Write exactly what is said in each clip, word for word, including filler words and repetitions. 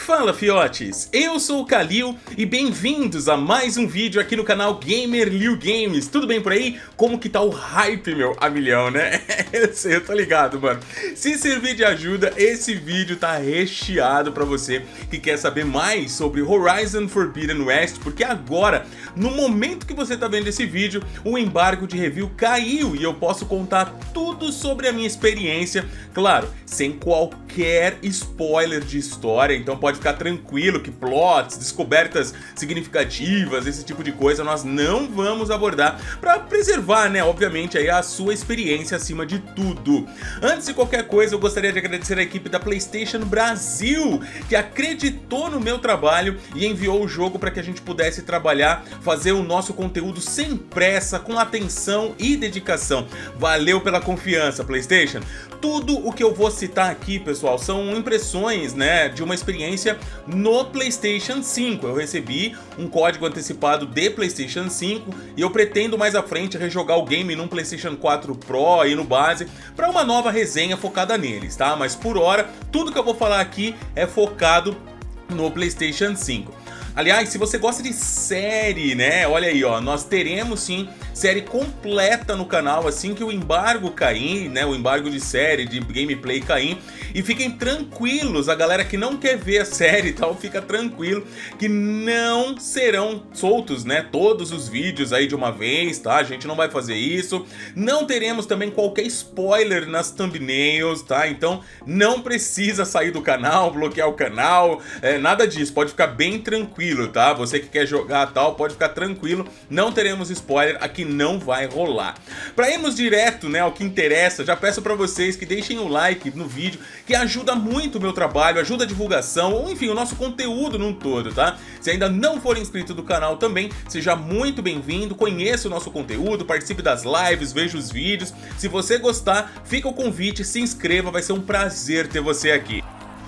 Fala fiotes, eu sou o Kalil e bem-vindos a mais um vídeo aqui no canal Gamer Liu Games. Tudo bem por aí? Como que tá o hype, meu? A milhão, né? Eu sei, eu tô ligado, mano. Se servir de ajuda, esse vídeo tá recheado pra você que quer saber mais sobre Horizon Forbidden West, porque agora, no momento que você tá vendo esse vídeo, o embargo de review caiu e eu posso contar tudo sobre a minha experiência, claro, sem qualquer spoiler de história, então pode ficar tranquilo que plots, descobertas significativas, esse tipo de coisa nós não vamos abordar para preservar, né, obviamente aí a sua experiência acima de tudo. Antes de qualquer coisa, eu gostaria de agradecer a equipe da PlayStation Brasil, que acreditou no meu trabalho e enviou o jogo para que a gente pudesse trabalhar, fazer o nosso conteúdo sem pressa, com atenção e dedicação. Valeu pela confiança, PlayStation. Tudo o que eu vou citar aqui, pessoal, são impressões, né, de uma experiência no PlayStation cinco. Eu recebi um código antecipado de PlayStation cinco e eu pretendo mais à frente rejogar o game num PlayStation quatro Pro e no base para uma nova resenha focada neles, tá? Mas por hora, tudo que eu vou falar aqui é focado no PlayStation cinco. Aliás, se você gosta de série, né, olha aí, ó, nós teremos sim série completa no canal assim que o embargo cair, né, o embargo de série, de gameplay cair. E fiquem tranquilos, a galera que não quer ver a série e tal, fica tranquilo que não serão soltos, né, todos os vídeos aí de uma vez, tá? A gente não vai fazer isso. Não teremos também qualquer spoiler nas thumbnails, tá? Então não precisa sair do canal, bloquear o canal, é, nada disso, pode ficar bem tranquilo, tá? Você que quer jogar tal, pode ficar tranquilo, não teremos spoiler, aqui não vai rolar. Para irmos direto, né, ao que interessa, já peço para vocês que deixem o like no vídeo, que ajuda muito o meu trabalho, ajuda a divulgação, ou enfim, o nosso conteúdo num todo, tá? Se ainda não for inscrito do canal também, seja muito bem-vindo, conheça o nosso conteúdo, participe das lives, veja os vídeos. Se você gostar, fica o convite, se inscreva, vai ser um prazer ter você aqui.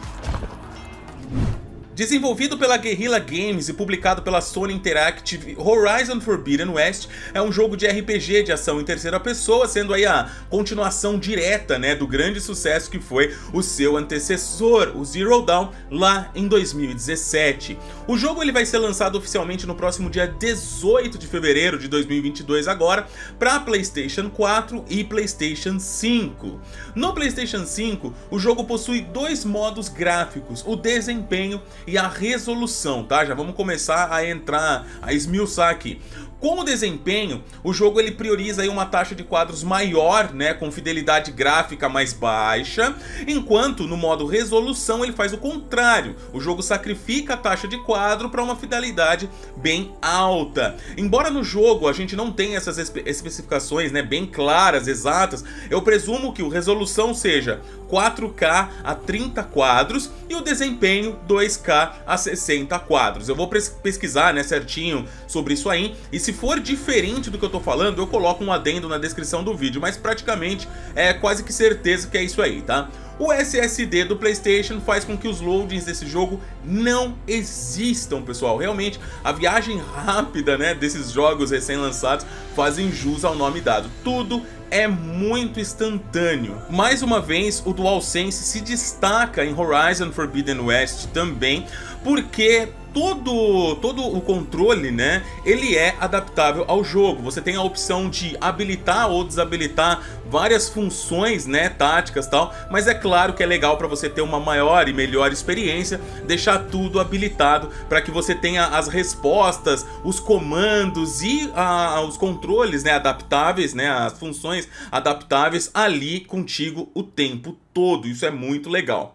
Desenvolvido pela Guerrilla Games e publicado pela Sony Interactive, Horizon Forbidden West é um jogo de R P G de ação em terceira pessoa, sendo aí a continuação direta, né, do grande sucesso que foi o seu antecessor, o Zero Dawn, lá em dois mil e dezessete. O jogo ele vai ser lançado oficialmente no próximo dia dezoito de fevereiro de dois mil e vinte e dois agora, para PlayStation quatro e PlayStation cinco. No PlayStation cinco, o jogo possui dois modos gráficos, o desempenho e a resolução, tá? Já vamos começar a entrar, a esmiuçar aqui. Com o desempenho, o jogo ele prioriza aí uma taxa de quadros maior, né, com fidelidade gráfica mais baixa, enquanto no modo resolução ele faz o contrário. O jogo sacrifica a taxa de quadro para uma fidelidade bem alta. Embora no jogo a gente não tenha essas espe especificações, né, bem claras, exatas, eu presumo que o resolução seja quatro K a trinta quadros e o desempenho dois K a sessenta quadros. Eu vou pesquisar, né, certinho sobre isso aí, e se Se for diferente do que eu tô falando, eu coloco um adendo na descrição do vídeo, mas praticamente é quase que certeza que é isso aí, tá? O S S D do PlayStation faz com que os loadings desse jogo não existam, pessoal. Realmente, a viagem rápida, né, desses jogos recém-lançados fazem jus ao nome dado. Tudo é muito instantâneo. Mais uma vez, o DualSense se destaca em Horizon Forbidden West também, porque todo, todo o controle, né, ele é adaptável ao jogo. Você tem a opção de habilitar ou desabilitar várias funções, né, táticas e tal, mas é claro que é legal para você ter uma maior e melhor experiência, deixar tudo habilitado para que você tenha as respostas, os comandos e a, os controles, né, adaptáveis, né, as funções adaptáveis ali contigo o tempo todo. Isso é muito legal.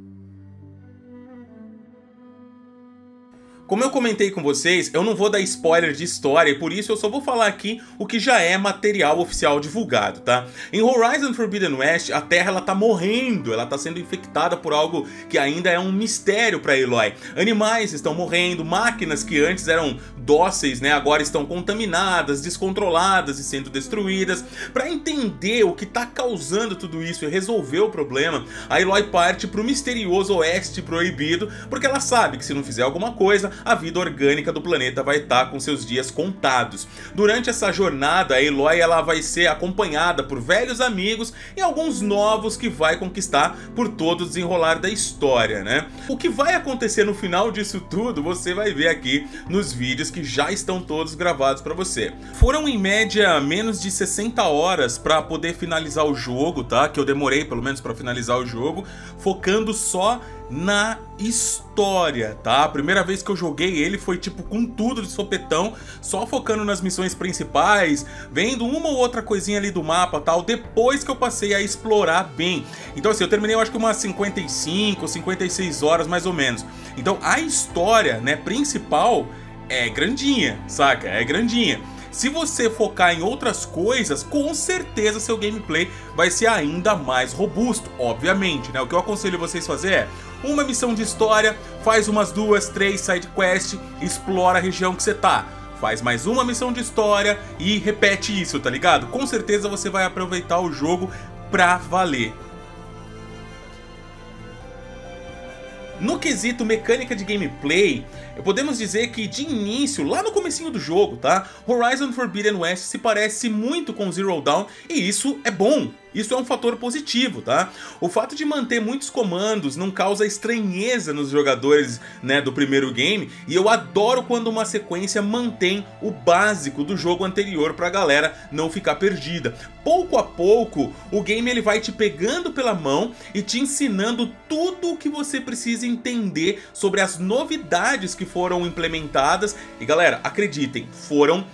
Como eu comentei com vocês, eu não vou dar spoiler de história e por isso eu só vou falar aqui o que já é material oficial divulgado, tá? Em Horizon Forbidden West, a Terra ela tá morrendo, ela tá sendo infectada por algo que ainda é um mistério para Aloy. Animais estão morrendo, máquinas que antes eram dóceis, né, agora estão contaminadas, descontroladas e sendo destruídas. Para entender o que tá causando tudo isso e resolver o problema, a Aloy parte pro misterioso Oeste Proibido, porque ela sabe que se não fizer alguma coisa, a vida orgânica do planeta vai estar com seus dias contados. Durante essa jornada, a Aloy ela vai ser acompanhada por velhos amigos e alguns novos que vai conquistar por todo o desenrolar da história, né? O que vai acontecer no final disso tudo, você vai ver aqui nos vídeos que já estão todos gravados para você. Foram em média menos de sessenta horas para poder finalizar o jogo, tá? Que eu demorei pelo menos para finalizar o jogo, focando só na história, tá? A primeira vez que eu joguei ele foi tipo com tudo de sopetão, só focando nas missões principais, vendo uma ou outra coisinha ali do mapa, tal, depois que eu passei a explorar bem. Então assim, eu terminei eu acho que umas cinquenta e cinco, cinquenta e seis horas mais ou menos. Então a história, né, principal é grandinha, saca? É grandinha. Se você focar em outras coisas, com certeza seu gameplay vai ser ainda mais robusto, obviamente, né? O que eu aconselho vocês a fazer é uma missão de história, faz umas duas, três side quest, explora a região que você tá. Faz mais uma missão de história e repete isso, tá ligado? Com certeza você vai aproveitar o jogo pra valer. No quesito mecânica de gameplay, podemos dizer que de início, lá no comecinho do jogo, tá? Horizon Forbidden West se parece muito com Zero Dawn e isso é bom. Isso é um fator positivo, tá? O fato de manter muitos comandos não causa estranheza nos jogadores, né, do primeiro game, e eu adoro quando uma sequência mantém o básico do jogo anterior pra galera não ficar perdida. Pouco a pouco, o game ele vai te pegando pela mão e te ensinando tudo o que você precisa entender sobre as novidades que foram implementadas. E galera, acreditem, foram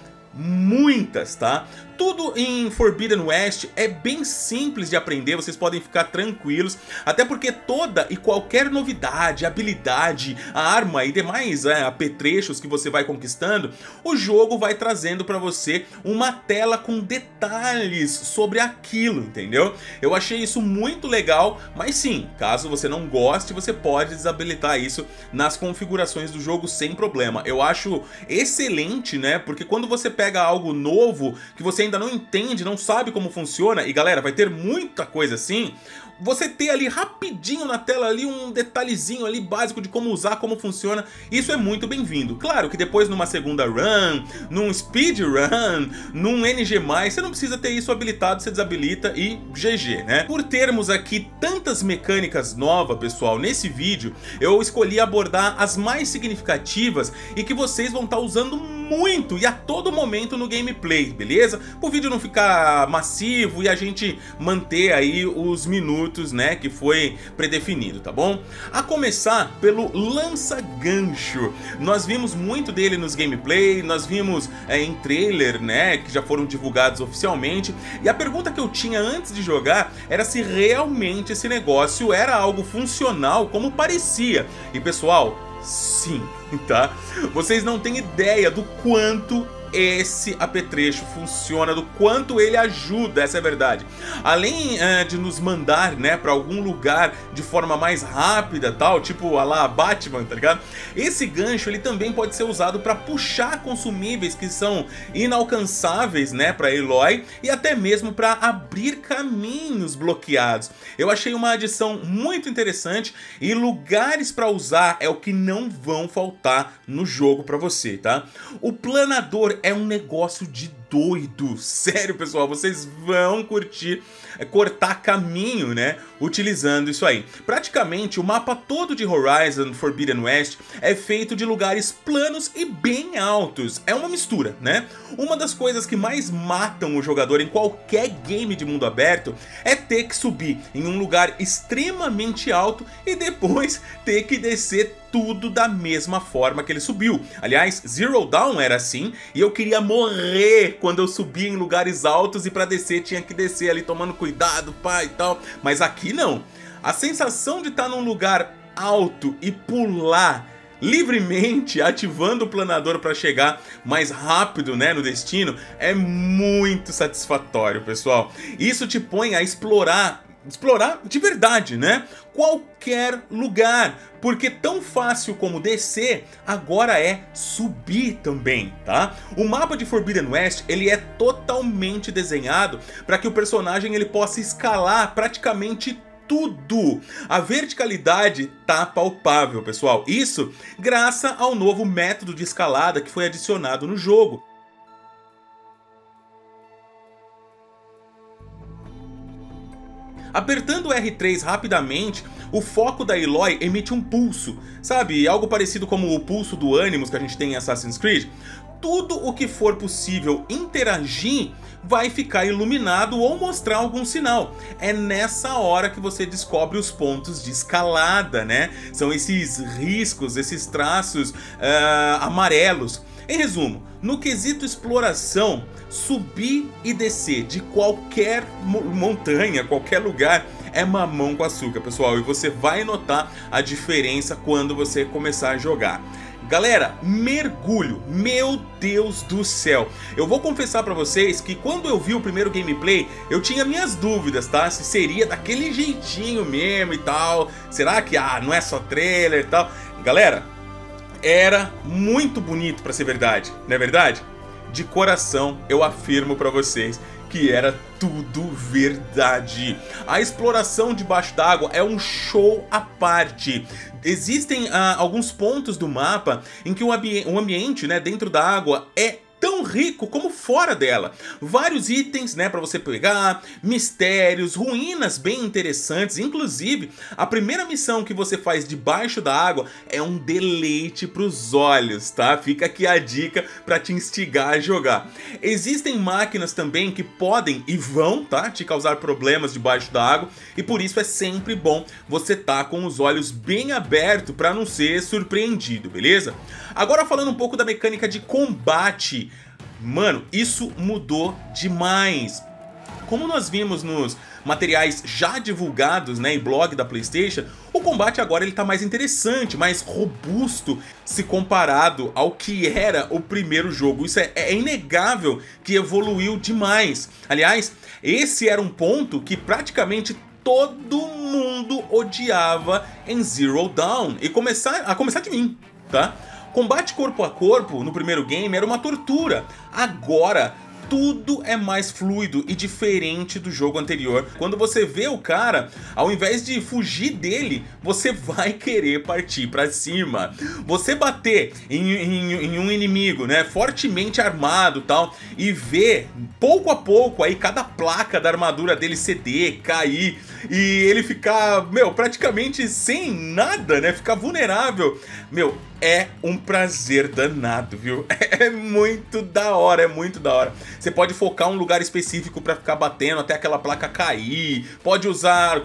muitas, tá? Tudo em Forbidden West é bem simples de aprender, vocês podem ficar tranquilos, até porque toda e qualquer novidade, habilidade, arma e demais é, apetrechos que você vai conquistando, o jogo vai trazendo pra você uma tela com detalhes sobre aquilo, entendeu? Eu achei isso muito legal, mas sim, caso você não goste, você pode desabilitar isso nas configurações do jogo sem problema. Eu acho excelente, né? Porque quando você pega algo novo, que você ainda não entende, não sabe como funciona, e galera, vai ter muita coisa assim, você ter ali rapidinho na tela ali um detalhezinho ali básico de como usar, como funciona, isso é muito bem-vindo. Claro que depois numa segunda run, num speedrun, num N G mais, você não precisa ter isso habilitado, você desabilita e G G, né? Por termos aqui tantas mecânicas novas, pessoal, nesse vídeo eu escolhi abordar as mais significativas e que vocês vão estar usando muito e a todo momento no gameplay, beleza? Para o vídeo não ficar massivo e a gente manter aí os minutos, né, que foi predefinido, tá bom? A começar pelo lança-gancho. Nós vimos muito dele nos gameplay, nós vimos é, em trailer, né, que já foram divulgados oficialmente, e a pergunta que eu tinha antes de jogar era se realmente esse negócio era algo funcional como parecia. E pessoal, sim, tá? Vocês não têm ideia do quanto esse apetrecho funciona, do quanto ele ajuda, essa é a verdade. Além uh, de nos mandar, né, pra algum lugar de forma mais rápida, tal, tipo a lá Batman, tá ligado? Esse gancho, ele também pode ser usado pra puxar consumíveis que são inalcançáveis, né, pra Aloy, e até mesmo pra abrir caminhos bloqueados. Eu achei uma adição muito interessante e lugares pra usar é o que não vão faltar no jogo pra você, tá? O planador é um negócio de doido, sério pessoal, vocês vão curtir cortar caminho, né, utilizando isso aí. Praticamente o mapa todo de Horizon Forbidden West é feito de lugares planos e bem altos, é uma mistura, né? Uma das coisas que mais matam o jogador em qualquer game de mundo aberto é ter que subir em um lugar extremamente alto e depois ter que descer tudo da mesma forma que ele subiu. Aliás, Zero Dawn era assim, e eu queria morrer quando eu subia em lugares altos e pra descer tinha que descer ali tomando cuidado, pá, e tal. Mas aqui não. A sensação de estar num lugar alto e pular livremente, ativando o planador para chegar mais rápido, né, no destino, é muito satisfatório, pessoal. Isso te põe a explorar explorar de verdade, né? Qualquer lugar, porque tão fácil como descer, agora é subir também, tá? O mapa de Forbidden West, ele é totalmente desenhado para que o personagem ele possa escalar praticamente tudo. A verticalidade tá palpável, pessoal. Isso graças ao novo método de escalada que foi adicionado no jogo. Apertando R três rapidamente, o foco da Aloy emite um pulso, sabe? Algo parecido como o pulso do Animus que a gente tem em Assassin's Creed. Tudo o que for possível interagir vai ficar iluminado ou mostrar algum sinal. É nessa hora que você descobre os pontos de escalada, né? São esses riscos, esses traços uh, amarelos. Em resumo, no quesito exploração, subir e descer de qualquer montanha, qualquer lugar, é mamão com açúcar, pessoal. E você vai notar a diferença quando você começar a jogar. Galera, mergulho, meu Deus do céu. Eu vou confessar pra vocês que quando eu vi o primeiro gameplay, eu tinha minhas dúvidas, tá? Se seria daquele jeitinho mesmo e tal. Será que, ah, não é só trailer e tal? Galera, era muito bonito pra ser verdade, não é verdade? De coração, eu afirmo pra vocês que era tudo verdade. A exploração debaixo d'água é um show à parte. Existem ah, alguns pontos do mapa em que o, ambi o ambiente, né, dentro da água é tão rico como fora dela. Vários itens, né, para você pegar, mistérios, ruínas bem interessantes. Inclusive, a primeira missão que você faz debaixo da água é um deleite para os olhos, tá? Fica aqui a dica para te instigar a jogar. Existem máquinas também que podem e vão, tá, te causar problemas debaixo da água, e por isso é sempre bom você tá com os olhos bem abertos para não ser surpreendido, beleza? Agora falando um pouco da mecânica de combate. Mano, isso mudou demais. Como nós vimos nos materiais já divulgados, né, em blog da PlayStation, o combate agora ele tá mais interessante, mais robusto se comparado ao que era o primeiro jogo. Isso é, é inegável que evoluiu demais. Aliás, esse era um ponto que praticamente todo mundo odiava em Zero Dawn, e começar, a começar de mim, tá? Combate corpo a corpo no primeiro game era uma tortura. Agora tudo é mais fluido e diferente do jogo anterior. Quando você vê o cara, ao invés de fugir dele, você vai querer partir pra cima. Você bater em, em, em um inimigo, né, fortemente armado e tal, e ver pouco a pouco aí cada placa da armadura dele ceder, cair, e ele ficar, meu, praticamente sem nada, né, ficar vulnerável. Meu, é um prazer danado, viu? É muito da hora, é muito da hora. Você pode focar um lugar específico pra ficar batendo até aquela placa cair. Pode usar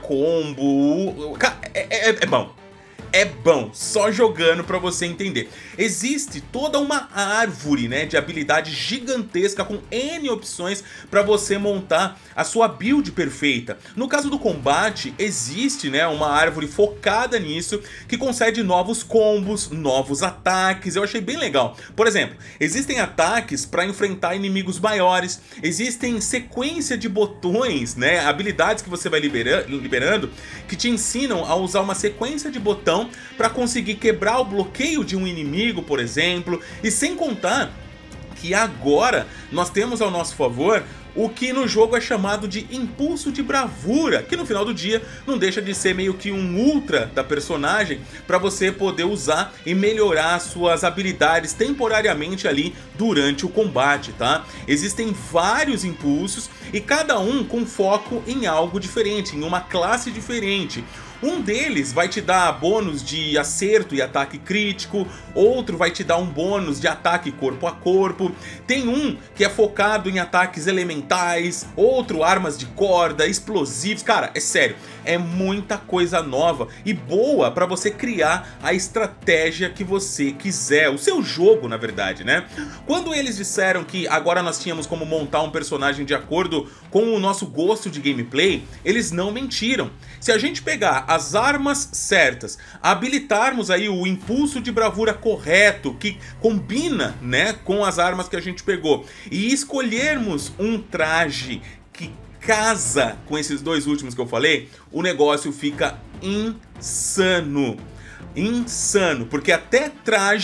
combo. É, é, é bom. É bom, só jogando pra você entender. Existe toda uma árvore, né, de habilidade gigantesca com N opções pra você montar a sua build perfeita. No caso do combate, existe, né, uma árvore focada nisso que concede novos combos, novos ataques. Eu achei bem legal. Por exemplo, existem ataques pra enfrentar inimigos maiores. Existem sequência de botões, né, habilidades que você vai libera- liberando que te ensinam a usar uma sequência de botão para conseguir quebrar o bloqueio de um inimigo, por exemplo. E sem contar que agora nós temos ao nosso favor o que no jogo é chamado de impulso de bravura, que no final do dia não deixa de ser meio que um ultra da personagem para você poder usar e melhorar suas habilidades temporariamente ali durante o combate, tá? Existem vários impulsos e cada um com foco em algo diferente, em uma classe diferente. Um deles vai te dar bônus de acerto e ataque crítico, outro vai te dar um bônus de ataque corpo a corpo, tem um que é focado em ataques elementais, outro armas de corda, explosivos. Cara, é sério, é muita coisa nova e boa pra você criar a estratégia que você quiser, o seu jogo na verdade, né? Quando eles disseram que agora nós tínhamos como montar um personagem de acordo com o nosso gosto de gameplay, eles não mentiram. Se a gente pegar as armas certas, habilitarmos aí o impulso de bravura correto, que combina, né, com as armas que a gente pegou, e escolhermos um traje que casa com esses dois últimos que eu falei, o negócio fica insano. Insano, porque até traje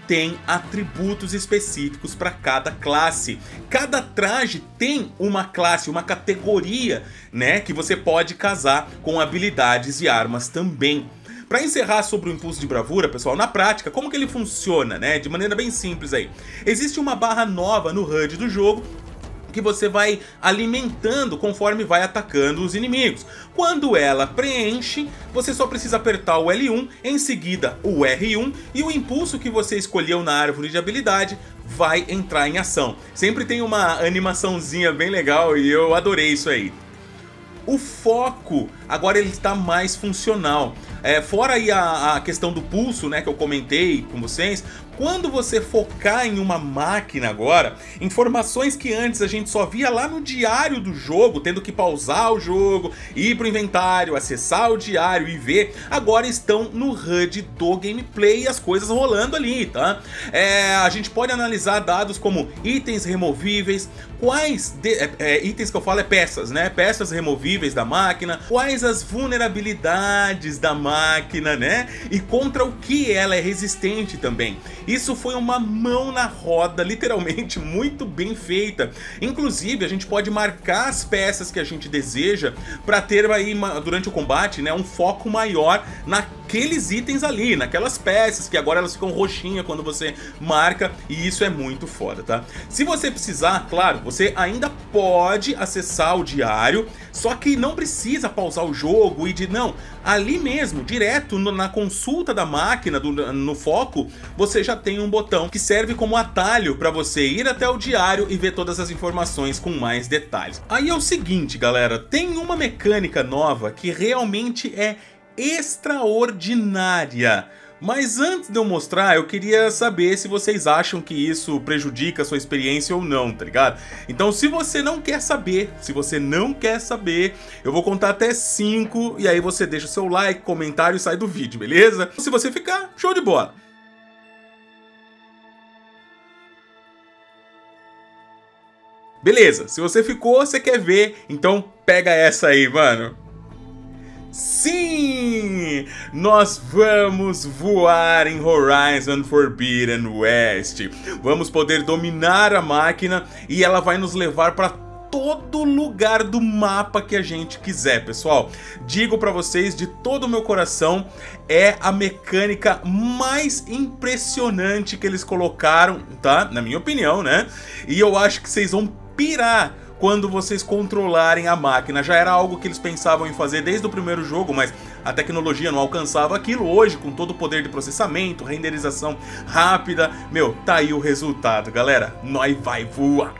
tem atributos específicos para cada classe. Cada traje tem uma classe, uma categoria, né, que você pode casar com habilidades e armas também. Para encerrar sobre o impulso de bravura, pessoal, na prática, como que ele funciona, né? De maneira bem simples aí. Existe uma barra nova no H U D do jogo que você vai alimentando conforme vai atacando os inimigos. Quando ela preenche, você só precisa apertar o L um, em seguida o R um, e o impulso que você escolheu na árvore de habilidade vai entrar em ação. Sempre tem uma animaçãozinha bem legal e eu adorei isso aí. O foco, agora ele está mais funcional. É, fora aí a, a questão do pulso, né, que eu comentei com vocês, quando você focar em uma máquina agora, informações que antes a gente só via lá no diário do jogo, tendo que pausar o jogo, ir pro inventário, acessar o diário e ver, agora estão no H U D do gameplay e as coisas rolando ali, tá? É, a gente pode analisar dados como itens removíveis, quais de, é, é, itens que eu falo é peças, né? Peças removíveis da máquina, quais as vulnerabilidades da máquina, né? E contra o que ela é resistente também. Isso foi uma mão na roda, literalmente muito bem feita. Inclusive, a gente pode marcar as peças que a gente deseja para ter aí, durante o combate, né, um foco maior naqueles itens ali, naquelas peças, que agora elas ficam roxinhas quando você marca, e isso é muito foda, tá? Se você precisar, claro, você ainda pode acessar o diário, só que não precisa pausar o jogo e de não, ali mesmo, direto no, na consulta da máquina, do, no foco, você já tem um botão que serve como atalho para você ir até o diário e ver todas as informações com mais detalhes. Aí é o seguinte, galera, tem uma mecânica nova que realmente é extraordinária. Mas antes de eu mostrar, eu queria saber se vocês acham que isso prejudica a sua experiência ou não, tá ligado? Então se você não quer saber, se você não quer saber, eu vou contar até cinco e aí você deixa o seu like, comentário e sai do vídeo, beleza? Se você ficar, show de bola! Beleza, se você ficou, você quer ver, então pega essa aí, mano. Sim! Nós vamos voar em Horizon Forbidden West. Vamos poder dominar a máquina e ela vai nos levar para todo lugar do mapa que a gente quiser, pessoal. Digo pra vocês de todo o meu coração, é a mecânica mais impressionante que eles colocaram, tá? Na minha opinião, né? E eu acho que vocês vão pirar quando vocês controlarem a máquina. Já era algo que eles pensavam em fazer desde o primeiro jogo, mas a tecnologia não alcançava aquilo. Hoje, com todo o poder de processamento, renderização rápida, meu, tá aí o resultado, galera. Nós vai voar.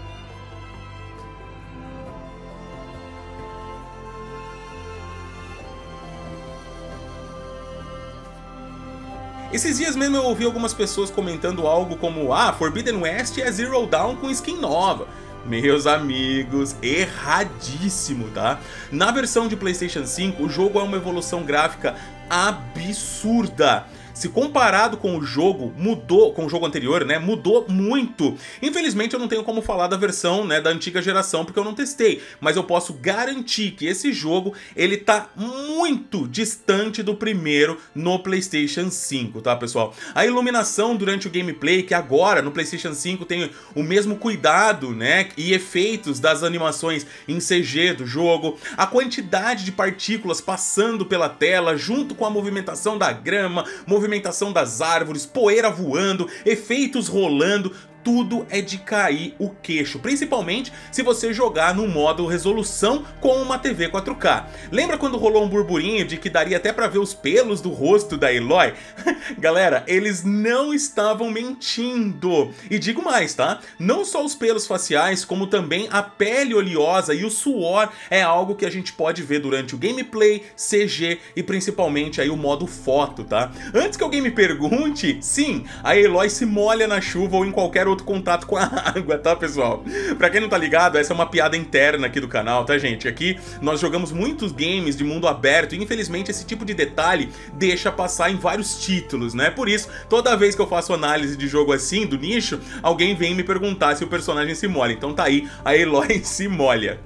Esses dias mesmo eu ouvi algumas pessoas comentando algo como: ah, Forbidden West é Zero Dawn com skin nova. Meus amigos, erradíssimo, tá? Na versão de PlayStation cinco, o jogo é uma evolução gráfica absurda. Se comparado com o jogo, mudou, com o jogo anterior, né, mudou muito. Infelizmente eu não tenho como falar da versão, né, da antiga geração, porque eu não testei, mas eu posso garantir que esse jogo, ele tá muito distante do primeiro no PlayStation cinco, tá, pessoal? A iluminação durante o gameplay, que agora no PlayStation cinco tem o mesmo cuidado, né, e efeitos das animações em C G do jogo, a quantidade de partículas passando pela tela, junto com a movimentação da grama, movimentação das árvores, poeira voando, efeitos rolando, tudo é de cair o queixo, principalmente se você jogar no modo resolução com uma T V quatro K. Lembra quando rolou um burburinho de que daria até pra ver os pelos do rosto da Aloy? Galera, eles não estavam mentindo. E digo mais, tá? Não só os pelos faciais, como também a pele oleosa e o suor é algo que a gente pode ver durante o gameplay, C G e principalmente aí o modo foto, tá? Antes que alguém me pergunte, sim, a Aloy se molha na chuva ou em qualquer outro contato com a água, tá, pessoal? Pra quem não tá ligado, essa é uma piada interna aqui do canal, tá, gente? Aqui nós jogamos muitos games de mundo aberto e infelizmente esse tipo de detalhe deixa passar em vários títulos, né? Por isso, toda vez que eu faço análise de jogo assim, do nicho, alguém vem me perguntar se o personagem se molha. Então tá aí, a Aloy se molha.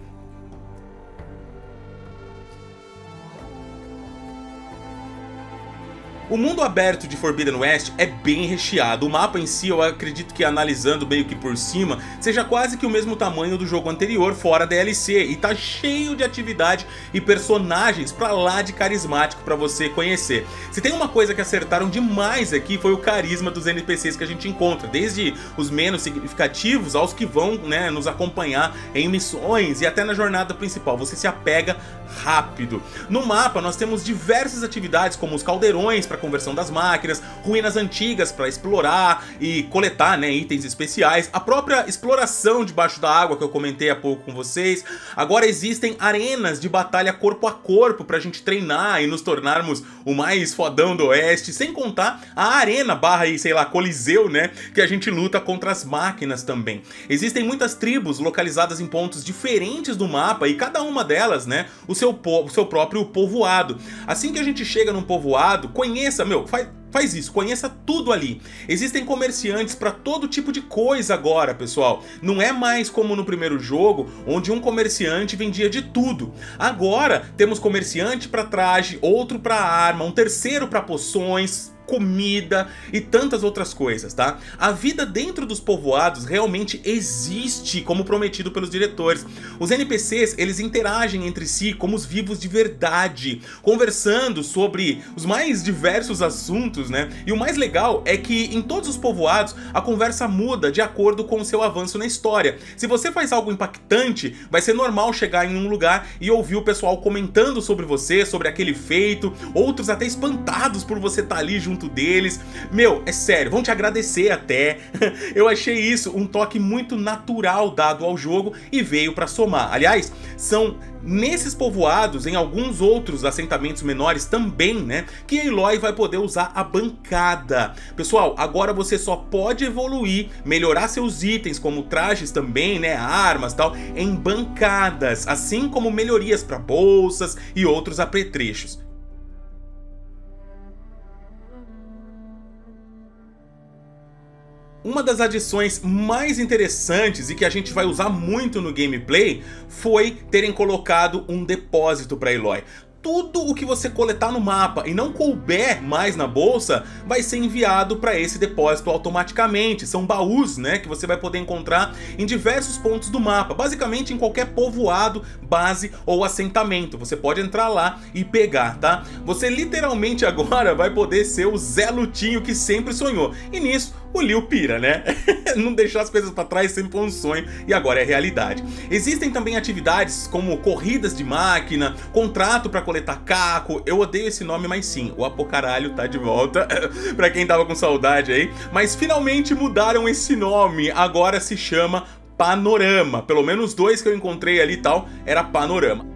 O mundo aberto de Forbidden West é bem recheado. O mapa em si, eu acredito que analisando meio que por cima, seja quase que o mesmo tamanho do jogo anterior, fora D L C. E tá cheio de atividade e personagens pra lá de carismático pra você conhecer. Se tem uma coisa que acertaram demais aqui, foi o carisma dos N P Cs que a gente encontra. Desde os menos significativos aos que vão, né, nos acompanhar em missões e até na jornada principal. Você se apega rápido. No mapa nós temos diversas atividades como os caldeirões para conversão das máquinas, ruínas antigas para explorar e coletar, né, itens especiais, a própria exploração debaixo da água que eu comentei há pouco com vocês. Agora existem arenas de batalha corpo a corpo pra gente treinar e nos tornarmos o mais fodão do oeste, sem contar a arena barra aí, sei lá, coliseu, né, que a gente luta contra as máquinas também. Existem muitas tribos localizadas em pontos diferentes do mapa e cada uma delas, né, o seu, po o seu próprio povoado. Assim que a gente chega num povoado, conheça, meu, faz... Faz isso, conheça tudo ali. Existem comerciantes para todo tipo de coisa agora, pessoal. Não é mais como no primeiro jogo, onde um comerciante vendia de tudo. Agora temos comerciante para traje, outro para arma, um terceiro para poções, comida e tantas outras coisas, tá? A vida dentro dos povoados realmente existe, como prometido pelos diretores. Os N P Cs, eles interagem entre si como os vivos de verdade, conversando sobre os mais diversos assuntos, né? E o mais legal é que em todos os povoados a conversa muda de acordo com o seu avanço na história. Se você faz algo impactante, vai ser normal chegar em um lugar e ouvir o pessoal comentando sobre você, sobre aquele feito, outros até espantados por você estar ali junto deles. Meu, é sério, vão te agradecer até. Eu achei isso um toque muito natural dado ao jogo e veio pra somar. Aliás, são nesses povoados, em alguns outros assentamentos menores também, né, que Aloy vai poder usar a bancada. Pessoal, agora você só pode evoluir, melhorar seus itens, como trajes também, né, armas e tal, em bancadas, assim como melhorias para bolsas e outros apetrechos. Uma das adições mais interessantes e que a gente vai usar muito no gameplay foi terem colocado um depósito para Aloy. Tudo o que você coletar no mapa e não couber mais na bolsa vai ser enviado para esse depósito automaticamente. São baús, né, que você vai poder encontrar em diversos pontos do mapa, basicamente em qualquer povoado, base ou assentamento. Você pode entrar lá e pegar, tá? Você literalmente agora vai poder ser o Zé Lutinho que sempre sonhou. E nisso o Leo pira, né? Não deixar as coisas pra trás sempre foi um sonho e agora é realidade. Existem também atividades como corridas de máquina, contrato pra coletar caco. Eu odeio esse nome, mas sim, o Apocaralho tá de volta, pra quem tava com saudade aí. Mas finalmente mudaram esse nome, agora se chama Panorama. Pelo menos dois que eu encontrei ali e tal, era Panorama.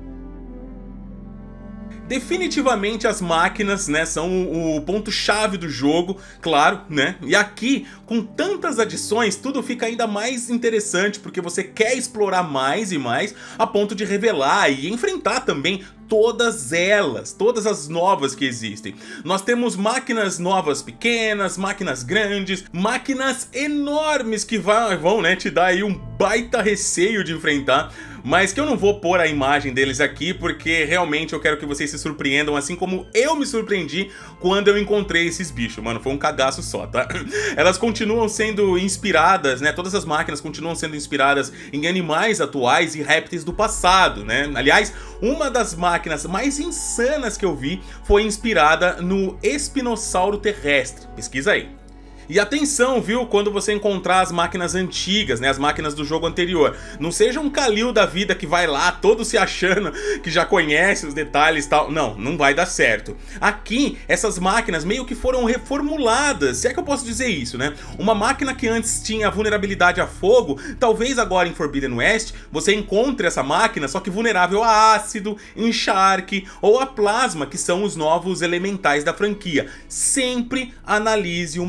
Definitivamente as máquinas, né, são o ponto-chave do jogo, claro, né? E aqui, com tantas adições, tudo fica ainda mais interessante, porque você quer explorar mais e mais, a ponto de revelar e enfrentar também todas elas, todas as novas que existem. Nós temos máquinas novas pequenas, máquinas grandes, máquinas enormes que vão, né, te dar aí um baita receio de enfrentar, mas que eu não vou pôr a imagem deles aqui, porque realmente eu quero que vocês se surpreendam, assim como eu me surpreendi quando eu encontrei esses bichos, mano, foi um cagaço só, tá? Elas continuam sendo inspiradas, né, todas as máquinas continuam sendo inspiradas em animais atuais e répteis do passado, né? Aliás, uma das máquinas mais insanas que eu vi foi inspirada no espinossauro terrestre, pesquisa aí. E atenção, viu, quando você encontrar as máquinas antigas, né, as máquinas do jogo anterior. Não seja um Kalil da vida que vai lá todo se achando que já conhece os detalhes e tal. Não, não vai dar certo. Aqui, essas máquinas meio que foram reformuladas, se é que eu posso dizer isso, né? Uma máquina que antes tinha vulnerabilidade a fogo, talvez agora em Forbidden West você encontre essa máquina, só que vulnerável a ácido, encharque ou a plasma, que são os novos elementais da franquia. Sempre analise uma máquina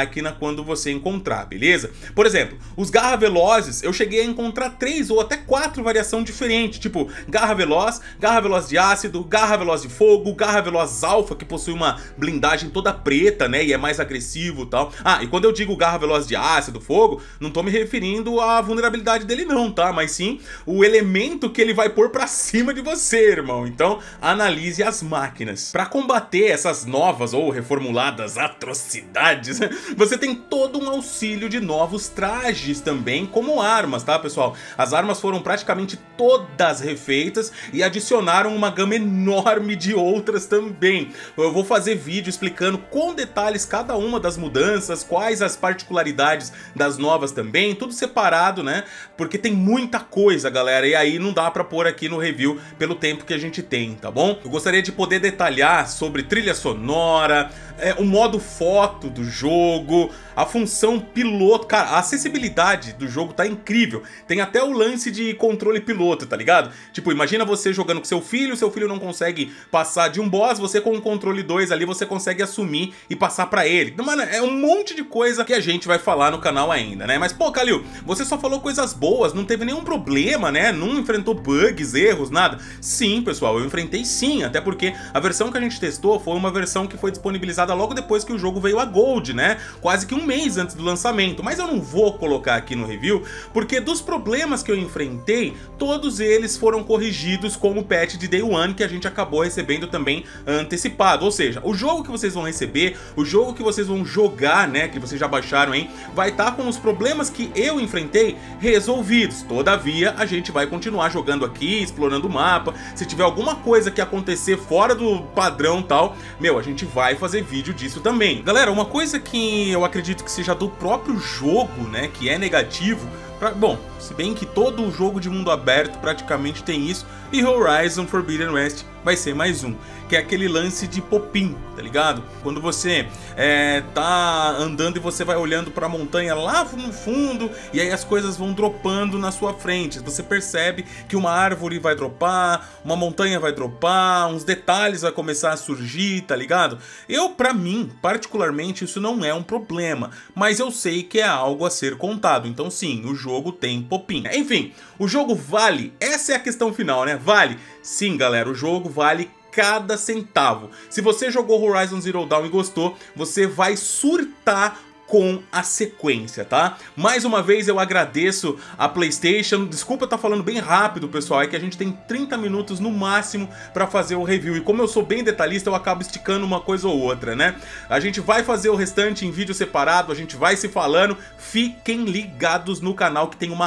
máquina quando você encontrar, beleza? Por exemplo, os garra velozes, eu cheguei a encontrar três ou até quatro variações diferentes, tipo garra veloz, garra veloz de ácido, garra veloz de fogo, garra veloz alfa, que possui uma blindagem toda preta, né, e é mais agressivo e tal. Ah, e quando eu digo garra veloz de ácido, fogo, não tô me referindo à vulnerabilidade dele não, tá? Mas sim o elemento que ele vai pôr pra cima de você, irmão. Então analise as máquinas. Pra combater essas novas ou reformuladas atrocidades, você tem todo um auxílio de novos trajes também, como armas, tá, pessoal? As armas foram praticamente todas refeitas e adicionaram uma gama enorme de outras também. Eu vou fazer vídeo explicando com detalhes cada uma das mudanças, quais as particularidades das novas também, tudo separado, né? Porque tem muita coisa, galera, e aí não dá pra pôr aqui no review pelo tempo que a gente tem, tá bom? Eu gostaria de poder detalhar sobre trilha sonora, é, o modo foto do jogo, a função piloto. Cara, a acessibilidade do jogo tá incrível. Tem até o lance de controle piloto, tá ligado? Tipo, imagina você jogando com seu filho, seu filho não consegue passar de um boss, você com o controle dois ali, você consegue assumir e passar pra ele. Mano, é um monte de coisa que a gente vai falar no canal ainda, né? Mas, pô, Kalil, você só falou coisas boas, não teve nenhum problema, né? Não enfrentou bugs, erros, nada. Sim, pessoal, eu enfrentei sim, até porque a versão que a gente testou foi uma versão que foi disponibilizada logo depois que o jogo veio a Gold, né? Quase que um mês antes do lançamento. Mas eu não vou colocar aqui no review, porque dos problemas que eu enfrentei, todos eles foram corrigidos com o patch de Day One, que a gente acabou recebendo também antecipado. Ou seja, o jogo que vocês vão receber, o jogo que vocês vão jogar, né, que vocês já baixaram aí, vai estar com os problemas que eu enfrentei resolvidos. Todavia, a gente vai continuar jogando aqui, explorando o mapa. Se tiver alguma coisa que acontecer fora do padrão tal, meu, a gente vai fazer vídeo disso também. Galera, uma coisa que eu acredito que seja do próprio jogo, né, que é negativo, pra, bom, se bem que todo jogo de mundo aberto praticamente tem isso, e Horizon Forbidden West vai ser mais um, que é aquele lance de pop-in, tá ligado? Quando você é, tá andando e você vai olhando pra montanha lá no fundo, e aí as coisas vão dropando na sua frente. Você percebe que uma árvore vai dropar, uma montanha vai dropar, uns detalhes vai começar a surgir, tá ligado? Eu, pra mim, particularmente, isso não é um problema, mas eu sei que é algo a ser contado. Então sim, o jogo tem pop-in. Enfim, o jogo vale? Essa é a questão final, né? Vale? Sim, galera, o jogo vale cada centavo. Se você jogou Horizon Zero Dawn e gostou, você vai surtar com a sequência, tá? Mais uma vez eu agradeço a PlayStation. Desculpa eu estar falando bem rápido, pessoal, é que a gente tem trinta minutos no máximo pra fazer o review, e como eu sou bem detalhista, eu acabo esticando uma coisa ou outra, né? A gente vai fazer o restante em vídeo separado, a gente vai se falando. Fiquem ligados no canal que tem uma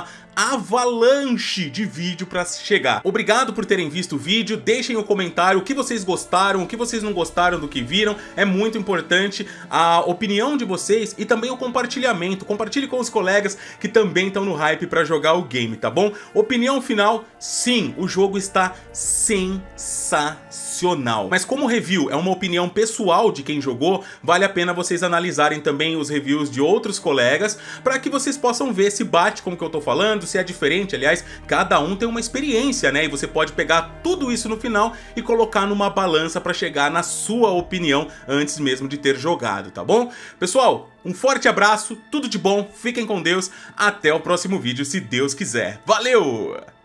avalanche de vídeo pra chegar. Obrigado por terem visto o vídeo, deixem o comentário o que vocês gostaram, o que vocês não gostaram do que viram, é muito importante a opinião de vocês e também o compartilhamento. Compartilhe com os colegas que também estão no hype pra jogar o game, tá bom? Opinião final, sim, o jogo está sensacional. Mas como review é uma opinião pessoal de quem jogou, vale a pena vocês analisarem também os reviews de outros colegas para que vocês possam ver se bate com o que eu tô falando, se é diferente. Aliás, cada um tem uma experiência, né? E você pode pegar tudo isso no final e colocar numa balança para chegar na sua opinião antes mesmo de ter jogado, tá bom? Pessoal, um forte abraço, tudo de bom, fiquem com Deus, até o próximo vídeo se Deus quiser. Valeu!